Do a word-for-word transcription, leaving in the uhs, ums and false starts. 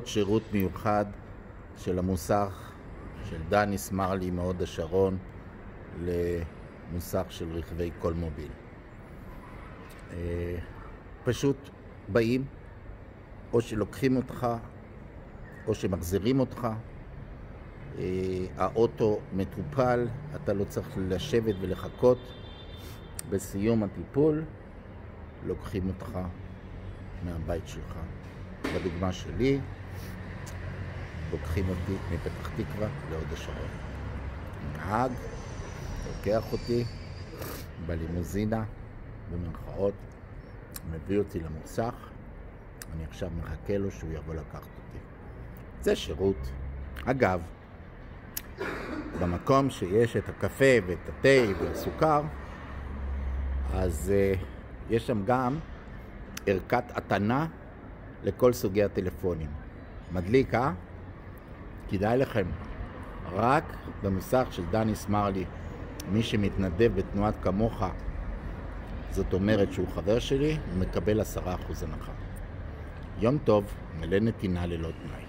שירות מיוחד של המוסך של דני סמרלי מהוד השרון למוסך של רכבי כל מוביל. פשוט באים, או שלוקחים אותך או שמחזירים אותך. האוטו מטופל, אתה לא צריך לשבת ולחכות. בסיום הטיפול לוקחים אותך מהבית שלך. בדוגמה שלי, לוקחים אותי מפתח תקווה להוד השרון. נהג לוקח אותי בלימוזינה, במרכאות, מביא אותי למוסך. אני עכשיו מחכה לו שהוא יבוא לקחת אותי. זה שירות. אגב, במקום שיש את הקפה ואת התה והסוכר, אז uh, יש שם גם ערכת התנה לכל סוגי הטלפונים. מדליק, אה? כדאי לכם. רק במוסך של דני סמרלי, מי שמתנדב בתנועת כמוך, זאת אומרת שהוא חבר שלי, הוא מקבל עשרה אחוז הנחה. יום טוב, מלא נתינה ללא תנאי.